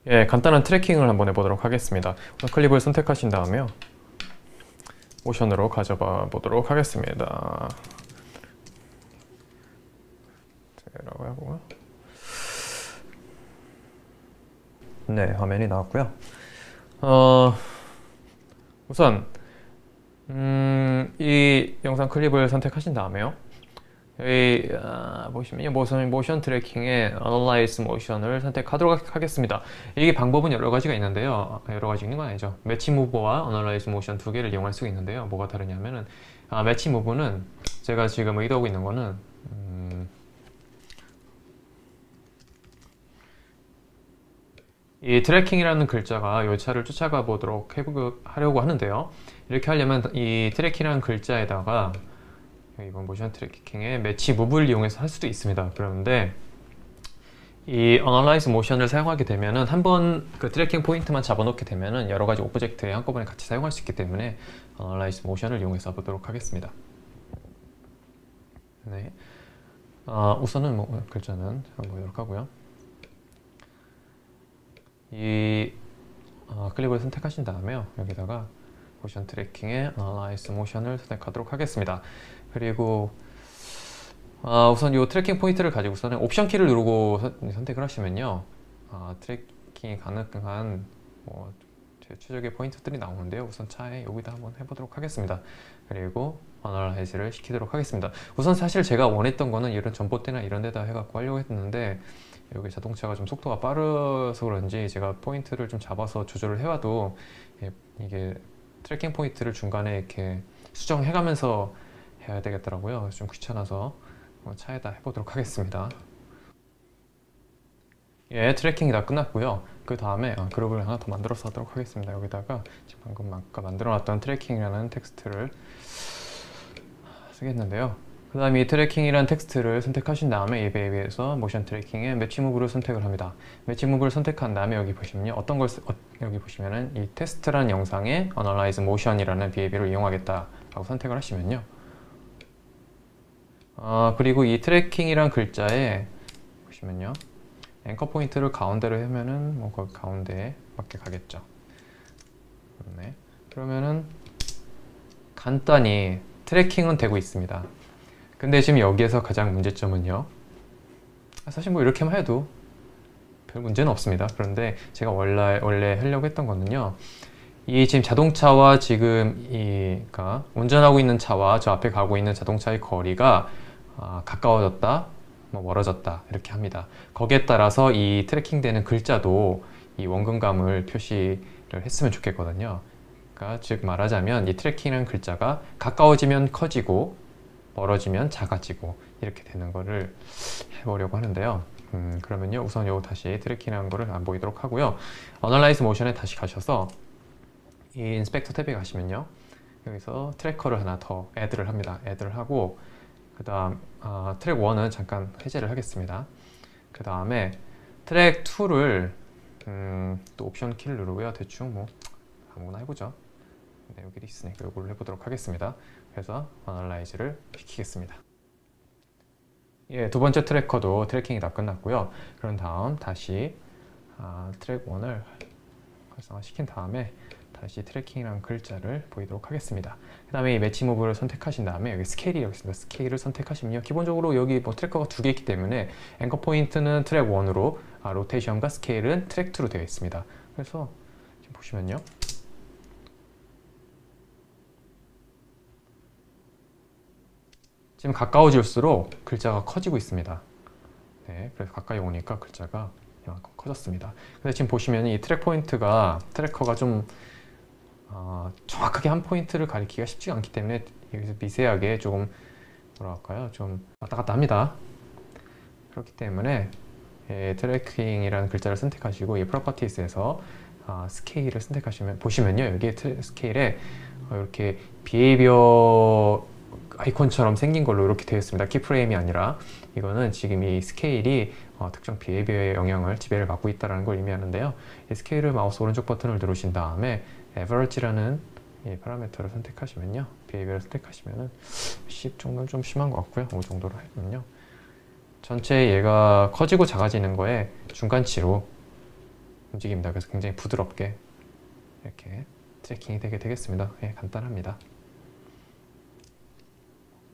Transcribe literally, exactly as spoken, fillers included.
예, 간단한 트래킹을 한번 해보도록 하겠습니다. 우선 클립을 선택하신 다음에요. 모션으로 가져봐 보도록 하겠습니다. 라고 하고요. 네, 화면이 나왔고요. 어, 우선 음, 이 영상 클립을 선택하신 다음에요. 여기 아, 보시면 모션, 모션 트래킹의 Analyze Motion을 선택하도록 하겠습니다. 이게 방법은 여러 가지가 있는데요. 여러 가지 있는 건 아니죠. 매치 무브와 Analyze Motion 두 개를 이용할 수가 있는데요. 뭐가 다르냐면은 아, 매치 무브는 제가 지금 의도하고 있는 거는 음, 이 트래킹이라는 글자가 이 차를 쫓아가 보도록 해보, 하려고 하는데요. 이렇게 하려면 이 트래킹이라는 글자에다가 이번 모션 트래킹의 매치 무브를 이용해서 할 수도 있습니다. 그런데 이 Analyze Motion을 사용하게 되면은 한번 그 트래킹 포인트만 잡아놓게 되면은 여러 가지 오브젝트에 한꺼번에 같이 사용할 수 있기 때문에 Analyze Motion을 이용해서 보도록 하겠습니다. 네. 어, 우선은 뭐 글자는 보도록 하고요. 이 어, 클립을 선택하신 다음에요. 여기다가 모션 트래킹의 Analyze Motion을 선택하도록 하겠습니다. 그리고 어, 우선 이 트래킹 포인트를 가지고서는 옵션 키를 누르고 선, 선택을 하시면요. 어, 트래킹이 가능한 뭐, 제 최적의 포인트들이 나오는데요. 우선 차에 여기다 한번 해보도록 하겠습니다. 그리고 Analyze를 시키도록 하겠습니다. 우선 사실 제가 원했던 거는 이런 전봇대나 이런 데다 해갖고 하려고 했는데 여기 자동차가 좀 속도가 빠르서 그런지 제가 포인트를 좀 잡아서 조절을 해와도 이게 트래킹 포인트를 중간에 이렇게 수정해가면서 해야 되겠더라고요. 좀 귀찮아서 차에다 해보도록 하겠습니다. 예, 트래킹이 다 끝났고요. 그 다음에 아, 그룹을 하나 더 만들어서 하도록 하겠습니다. 여기다가 지금 방금 아까 만들어놨던 트래킹이라는 텍스트를 쓰겠는데요. 그 다음에 이 트래킹이라는 텍스트를 선택하신 다음에 이 베이비에서 모션 트래킹의 매치 무브를 선택을 합니다. 매치 무브를 선택한 다음에 여기 보시면요. 어떤 걸 쓰, 어, 여기 보시면은 이 테스트라는 영상에 Analyze Motion이라는 비에이비를 이용하겠다 라고 선택을 하시면요. 어, 그리고 이 트래킹이란 글자에 보시면요. 앵커 포인트를 가운데로 하면은 뭐 그 가운데에 맞게 가겠죠. 네. 그러면은 간단히 트래킹은 되고 있습니다. 근데 지금 여기에서 가장 문제점은요. 사실 뭐 이렇게만 해도 별 문제는 없습니다. 그런데 제가 원래 원래 하려고 했던 거는요. 이 지금 자동차와 지금 이 그러니까 운전하고 있는 차와 저 앞에 가고 있는 자동차의 거리가 아, 가까워졌다, 뭐 멀어졌다 이렇게 합니다. 거기에 따라서 이 트래킹되는 글자도 이 원근감을 표시를 했으면 좋겠거든요. 그러니까 즉 말하자면 이 트래킹이라는 글자가 가까워지면 커지고 멀어지면 작아지고 이렇게 되는 거를 해보려고 하는데요. 음, 그러면요 우선 요 다시 트래킹이라는 거를 안 보이도록 하고요. Analyze Motion에 다시 가셔서 이 인스펙터 탭에 가시면요. 여기서 트래커를 하나 더 애드를 합니다. 애드를 하고 그 다음 어, 트랙 일은 잠깐 해제를 하겠습니다. 그 다음에 트랙 이를 음, 또 옵션 키를 누르고요. 대충 뭐 아무거나 해보죠. 네, 여기 있으니까 이걸 해보도록 하겠습니다. 그래서 Analyze를 시키겠습니다. 예, 두 번째 트래커도 트래킹이 다 끝났고요. 그런 다음 다시 아, 트랙 일을 활성화시킨 다음에 다시 트래킹이라는 글자를 보이도록 하겠습니다. 그 다음에 이 매치 무브를 선택하신 다음에 여기 스케일이 여기 있습니다. 스케일을 선택하시면요. 기본적으로 여기 뭐 트래커가 두 개 있기 때문에 앵커 포인트는 트랙 일으로 아, 로테이션과 스케일은 트랙 이로 되어 있습니다. 그래서 지금 보시면요. 지금 가까워질수록 글자가 커지고 있습니다. 네, 그래서 가까이 오니까 글자가 이만큼 커졌습니다. 근데 지금 보시면 이 트랙 포인트가 트래커가 좀 어, 정확하게 한 포인트를 가리키기가 쉽지가 않기 때문에 여기서 미세하게 조금 뭐랄까요 좀 왔다 갔다 합니다. 그렇기 때문에 예, 트래킹이라는 글자를 선택하시고 이 프로퍼티스에서 아, 스케일을 선택하시면 보시면요 여기 스케일에 어, 이렇게 비헤이비어 아이콘처럼 생긴 걸로 이렇게 되어 있습니다. 키프레임이 아니라 이거는 지금 이 스케일이 어, 특정 비헤이비어의 영향을 지배를 받고 있다는 걸 의미하는데요. 이 스케일을 마우스 오른쪽 버튼을 누르신 다음에 average라는 이 파라미터를 선택하시면요. 비헤이비어를 선택하시면은 십 정도는 좀 심한 것 같고요. 오 정도로 하면요. 전체 얘가 커지고 작아지는 거에 중간치로 움직입니다. 그래서 굉장히 부드럽게 이렇게 트래킹이 되게 되겠습니다. 예, 간단합니다.